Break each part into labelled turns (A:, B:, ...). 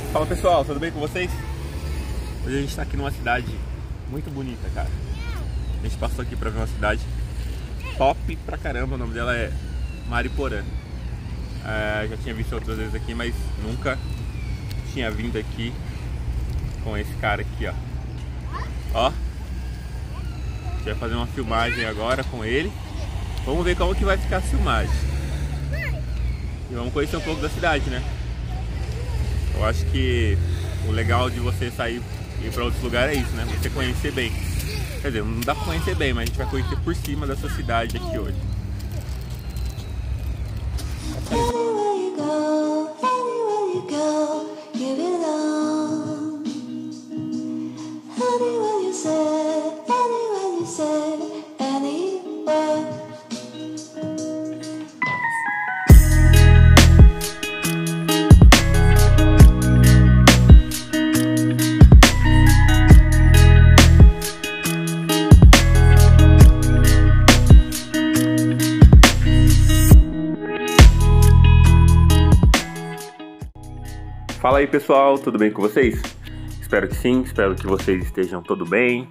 A: Fala pessoal, tudo bem com vocês? Hoje a gente tá aqui numa cidade muito bonita, cara. A gente passou aqui pra ver uma cidade top pra caramba. O nome dela é Mariporã. Já tinha visto outras vezes aqui, mas nunca tinha vindo aqui com esse cara aqui, ó. Ó, a gente vai fazer uma filmagem agora com ele. Vamos ver como que vai ficar a filmagem. E vamos conhecer um pouco da cidade, né? Eu acho que o legal de você sair e ir para outros lugares é isso, né? Você conhecer bem. Quer dizer, não dá para conhecer bem, mas a gente vai conhecer por cima dessa cidade aqui hoje. Fala aí pessoal, tudo bem com vocês? Espero que sim, espero que vocês estejam todos bem.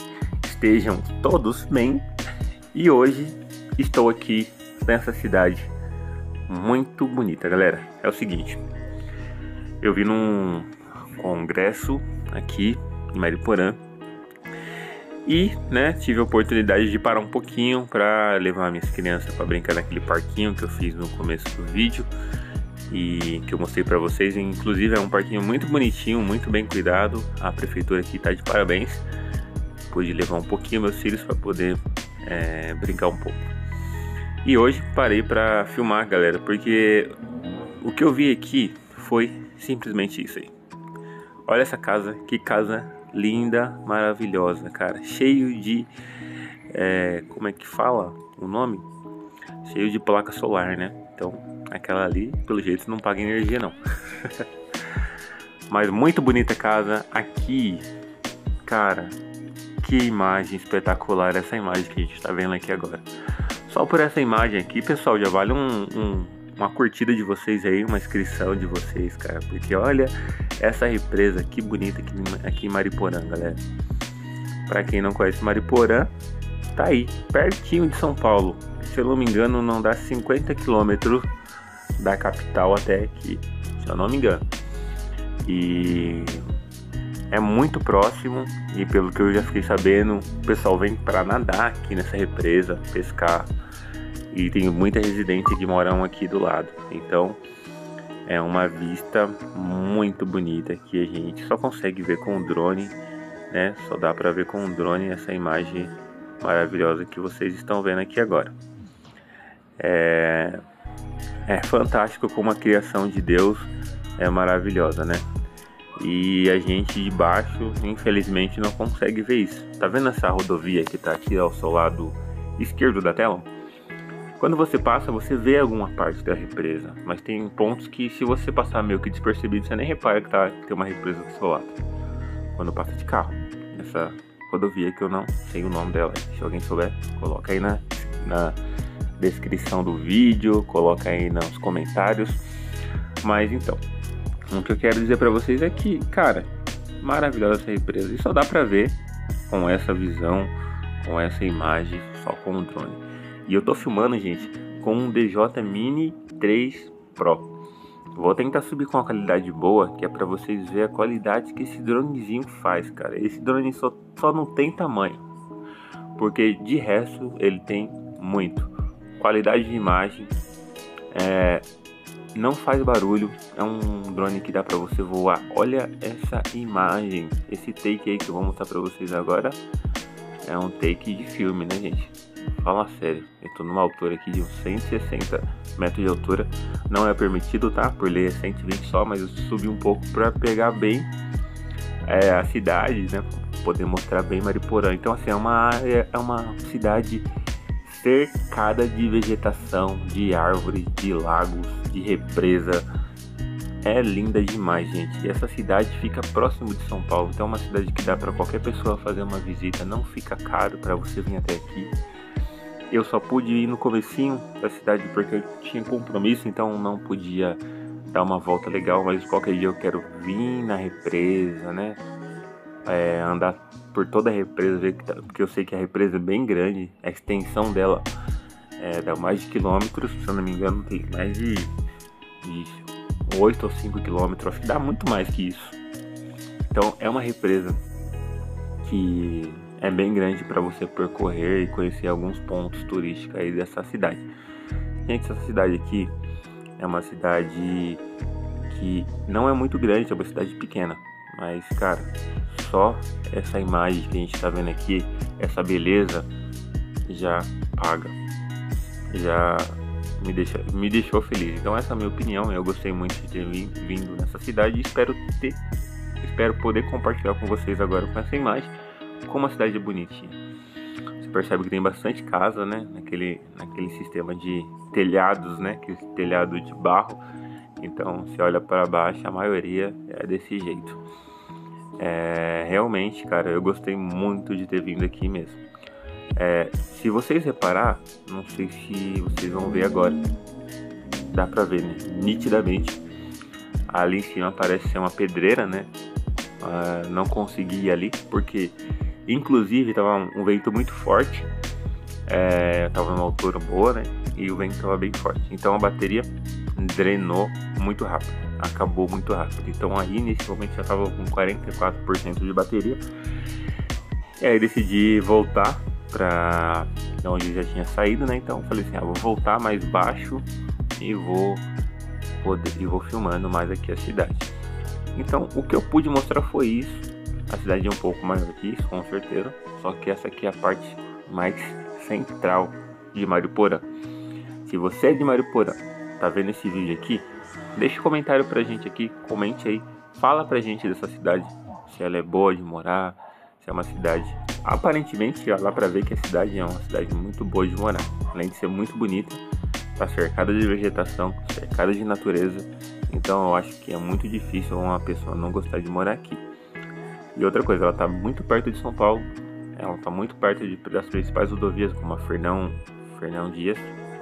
A: E hoje estou aqui nessa cidade muito bonita, galera. É o seguinte, eu vim num congresso aqui em Mariporã e, né, tive a oportunidade de parar um pouquinho para levar minhas crianças para brincar naquele parquinho que eu fiz no começo do vídeo e que eu mostrei pra vocês. Inclusive é um parquinho muito bonitinho, muito bem cuidado. A prefeitura aqui tá de parabéns. Pude levar um pouquinho meus filhos para poder brincar um pouco. E hoje parei pra filmar, galera, porque o que eu vi aqui foi simplesmente isso aí. Olha essa casa, que casa linda, maravilhosa, cara. Cheio de como é que fala o nome? Cheio de placa solar, né? Então aquela ali, pelo jeito, não paga energia não. Mas muito bonita a casa. Aqui, cara, que imagem espetacular. Essa imagem que a gente tá vendo aqui agora. Só por essa imagem aqui, pessoal, já vale uma curtida de vocês aí, uma inscrição de vocês, cara. Porque olha essa represa que bonita aqui em Mariporã, galera. Pra quem não conhece Mariporã, tá aí, pertinho de São Paulo. Se eu não me engano, não dá 50 quilômetros da capital até aqui, se eu não me engano. E é muito próximo. E pelo que eu já fiquei sabendo, o pessoal vem para nadar aqui nessa represa, pescar. E tem muita residente que moram aqui do lado. Então é uma vista muito bonita que a gente só consegue ver com o drone, né? Só dá para ver com o drone essa imagem maravilhosa que vocês estão vendo aqui agora. É fantástico como a criação de Deus é maravilhosa, né? E a gente de baixo, infelizmente, não consegue ver isso. Tá vendo essa rodovia que tá aqui ao seu lado esquerdo da tela? Quando você passa, você vê alguma parte da represa, mas tem pontos que, se você passar meio que despercebido, você nem repara que tem uma represa do seu lado. Quando passa de carro, essa rodovia que eu não sei o nome dela. Se alguém souber, coloca aí na descrição do vídeo, coloca aí nos comentários. Mas então, o que eu quero dizer pra vocês é que, cara, maravilhosa essa represa. E só dá pra ver com essa visão, com essa imagem, só com o drone. E eu tô filmando, gente, com um DJI Mini 3 Pro. Vou tentar subir com uma qualidade boa, que é pra vocês verem a qualidade que esse dronezinho faz, cara. Esse drone só não tem tamanho, porque de resto ele tem muito. Qualidade de imagem, não faz barulho, é um drone que dá pra você voar. Olha essa imagem, esse take aí que eu vou mostrar pra vocês agora é um take de filme, né, gente? Fala sério, eu tô numa altura aqui de uns 160 metros de altura. Não é permitido, tá? Por lei é 120 só, mas eu subi um pouco pra pegar bem a cidade, né? Poder mostrar bem Mariporã. Então assim, é uma cidade cercada de vegetação, de árvores, de lagos, de represa. É linda demais, gente. E essa cidade fica próximo de São Paulo, então é uma cidade que dá para qualquer pessoa fazer uma visita, não fica caro para você vir até aqui. Eu só pude ir no comecinho da cidade porque eu tinha compromisso, então não podia dar uma volta legal, mas qualquer dia eu quero vir na represa, né? Andar por toda a represa, ver porque eu sei que a represa é bem grande, a extensão dela dá mais de quilômetros, se eu não me engano tem mais de 8 ou 5 quilômetros, acho que dá muito mais que isso. Então é uma represa que é bem grande para você percorrer e conhecer alguns pontos turísticos aí dessa cidade. Gente, essa cidade aqui é uma cidade que não é muito grande, é uma cidade pequena, mas cara, só essa imagem que a gente tá vendo aqui, essa beleza já paga, já me deixou feliz. Então essa é a minha opinião, eu gostei muito de ter vindo nessa cidade e espero poder compartilhar com vocês agora com essa imagem como a cidade é bonitinha. Você percebe que tem bastante casa, né, naquele sistema de telhados, né, aquele telhado de barro. Então você olha para baixo, a maioria é desse jeito. Realmente, cara, eu gostei muito de ter vindo aqui mesmo. Se vocês reparar, não sei se vocês vão ver agora, dá pra ver, né, nitidamente. Ali em cima parece ser uma pedreira, né? Não consegui ir ali, porque inclusive tava um vento muito forte. Tava numa altura boa, né? E o vento tava bem forte. Então a bateria drenou muito rápido, acabou muito rápido. Então aí nesse momento já tava com 44% de bateria. E aí decidi voltar pra onde eu já tinha saído, né? Então falei assim, vou voltar mais baixo e vou filmando mais aqui a cidade. Então o que eu pude mostrar foi isso. A cidade é um pouco maior que isso, com certeza. Só que essa aqui é a parte mais central de Mariporã. Se você é de Mariporã, tá vendo esse vídeo aqui, deixa um comentário pra gente aqui, comente aí, fala pra gente dessa cidade, se ela é boa de morar, se é uma cidade, aparentemente lá pra ver que a cidade é uma cidade muito boa de morar, além de ser muito bonita, tá cercada de vegetação, cercada de natureza. Então eu acho que é muito difícil uma pessoa não gostar de morar aqui. E outra coisa, ela tá muito perto de São Paulo, ela tá muito perto das principais rodovias, como a Fernão Dias.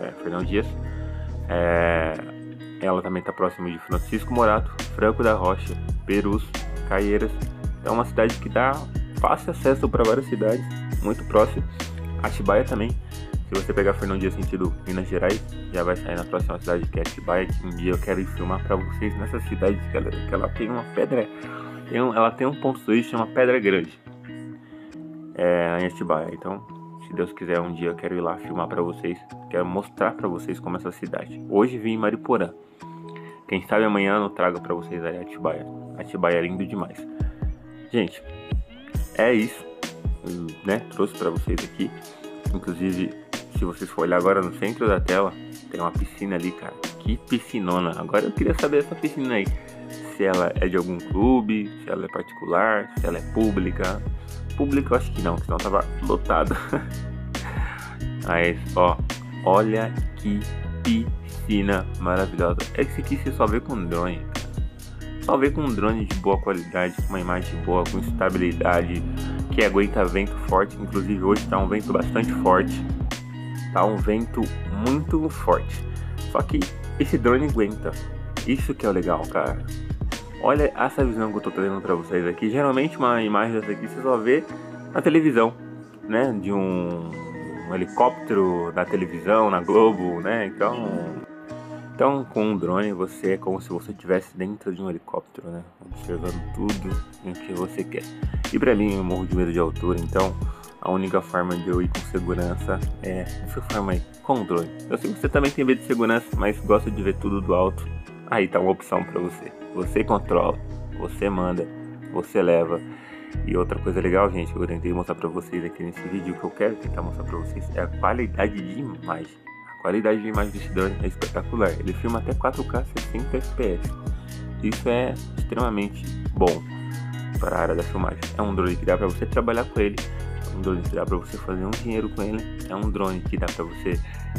A: Ela também está próxima de Francisco Morato, Franco da Rocha, Perus, Caieiras. É uma cidade que dá fácil acesso para várias cidades, muito próximo. Atibaia também. Se você pegar Fernão Dias sentido Minas Gerais, já vai sair na próxima cidade, que é Atibaia, que um dia eu quero ir filmar para vocês nessa cidade, galera, que ela tem uma pedra, ela tem um ponto turístico, uma pedra grande, em Atibaia. Então, se Deus quiser, um dia eu quero ir lá filmar pra vocês, quero mostrar pra vocês como é essa cidade. Hoje vim em Mariporã, quem sabe amanhã eu trago pra vocês aí Atibaia. Atibaia é lindo demais. Gente, é isso, né? Trouxe pra vocês aqui. Inclusive, se vocês for olhar agora no centro da tela, tem uma piscina ali, cara. Que piscinona. Agora eu queria saber essa piscina aí, se ela é de algum clube, se ela é particular, se ela é pública. Público eu acho que não, senão tava lotado. Mas, olha que piscina maravilhosa. Esse aqui você só vê com drone, cara. Só vê com um drone de boa qualidade, com uma imagem boa, com estabilidade, que aguenta vento forte. Inclusive hoje tá um vento bastante forte. Tá um vento muito forte. Só que esse drone aguenta. Isso que é o legal, cara. Olha essa visão que eu tô trazendo pra vocês aqui. Geralmente uma imagem dessa aqui você só vê na televisão, né? De um helicóptero na televisão, na Globo, né? Então com um drone você é como se você estivesse dentro de um helicóptero, né? Observando tudo o que você quer. E pra mim, eu morro de medo de altura, então a única forma de eu ir com segurança é dessa forma aí, com o drone. Eu sei que você também tem medo de segurança, mas gosta de ver tudo do alto. Aí tá uma opção pra você. Você controla, você manda, você leva. E outra coisa legal, gente, que eu tentei mostrar pra vocês aqui nesse vídeo, o que eu quero tentar mostrar pra vocês é a qualidade de imagem. A qualidade de imagem desse drone é espetacular. Ele filma até 4K 60 FPS. Isso é extremamente bom para a área da filmagem. É um drone que dá pra você trabalhar com ele. É um drone que dá pra você fazer um dinheiro com ele. É um drone que dá pra você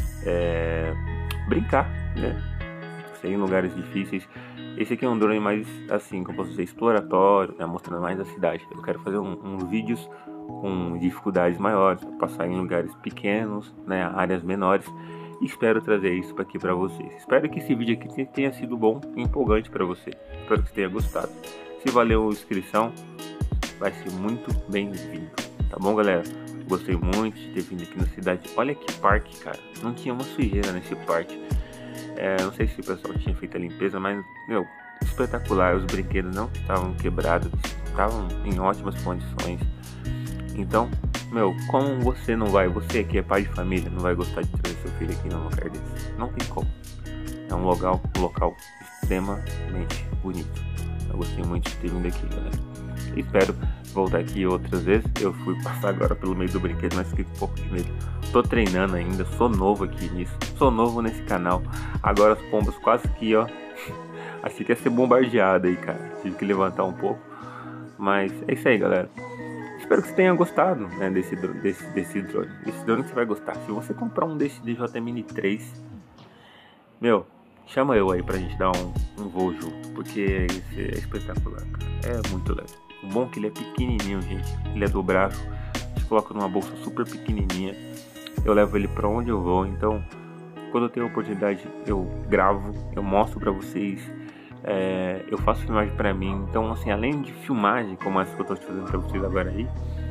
A: brincar, né? Você ir em lugares difíceis. Esse aqui é um drone mais, assim, como posso dizer, exploratório, né? Mostrando mais a cidade. Eu quero fazer uns vídeos com dificuldades maiores, passar em lugares pequenos, né? Áreas menores. Espero trazer isso aqui para vocês. Espero que esse vídeo aqui tenha sido bom e empolgante para você. Espero que você tenha gostado. Se valeu a inscrição, vai ser muito bem-vindo. Tá bom, galera? Gostei muito de ter vindo aqui na cidade. Olha que parque, cara. Não tinha uma sujeira nesse parque. Não sei se o pessoal tinha feito a limpeza, mas, meu, espetacular. Os brinquedos não estavam quebrados, estavam em ótimas condições. Então, meu, como você que é pai de família, não vai gostar de trazer seu filho aqui num lugar desse? Não tem como. É um local extremamente bonito. Eu gostei muito de ter vindo aqui, galera. Espero voltar aqui outras vezes. Eu fui passar agora pelo meio do brinquedo, mas fiquei com um pouco de medo. Tô treinando ainda, sou novo aqui nisso, sou novo nesse canal. Agora as pombas quase que, ó, achei que ia ser bombardeada aí, cara. Tive que levantar um pouco. Mas é isso aí, galera. Espero que você tenha gostado, né, desse drone. Esse drone que você vai gostar. Se você comprar um desse DJI Mini 3, meu, chama eu aí pra gente dar um voo junto. Porque esse é espetacular, cara. É muito leve. O bom é que ele é pequenininho, gente. Ele é dobrável. A gente coloca numa bolsa super pequenininha. Eu levo ele pra onde eu vou. Então, quando eu tenho a oportunidade, eu gravo, eu mostro pra vocês. Eu faço filmagem pra mim. Então, assim, além de filmagem como essa que eu tô fazendo pra vocês agora aí,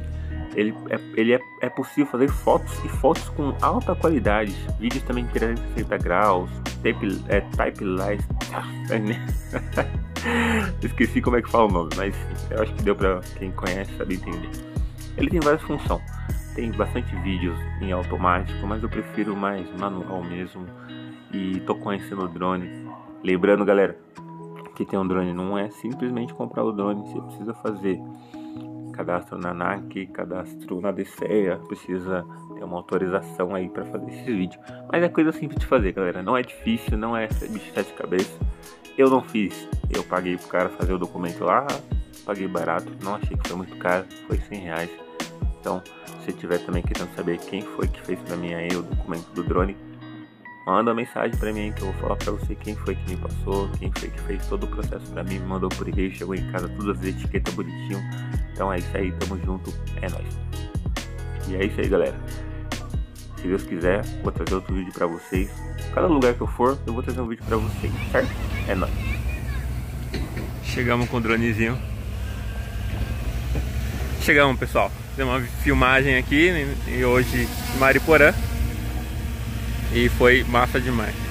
A: é possível fazer fotos com alta qualidade, vídeos também em 360 graus, type-less. Esqueci como é que fala o nome, mas eu acho que deu pra quem conhece saber entender. Ele tem várias funções, tem bastante vídeos em automático, mas eu prefiro mais manual mesmo. E tô conhecendo o drone. Lembrando, galera, que ter um drone não é simplesmente comprar o drone. Você precisa fazer cadastro na ANAC, cadastro na DCEA, precisa ter uma autorização aí para fazer esse vídeo. Mas é coisa simples de fazer, galera. Não é difícil, não é bicho de sete cabeças. Eu não fiz, eu paguei pro cara fazer o documento lá, paguei barato, não achei que foi muito caro, foi R$100. Então, se tiver também querendo saber quem foi que fez pra mim aí o documento do drone, manda uma mensagem pra mim que eu vou falar pra você quem foi que me passou, quem foi que fez todo o processo pra mim, me mandou por e-mail, chegou em casa, todas as etiquetas bonitinho. Então é isso aí, tamo junto, é nóis. E é isso aí, galera. Se Deus quiser, vou trazer outro vídeo pra vocês. Cada lugar que eu for, eu vou trazer um vídeo pra vocês, certo? É nóis. Chegamos com o dronezinho. Chegamos, pessoal. Deu uma filmagem aqui, e hoje em Mariporã. E foi massa demais.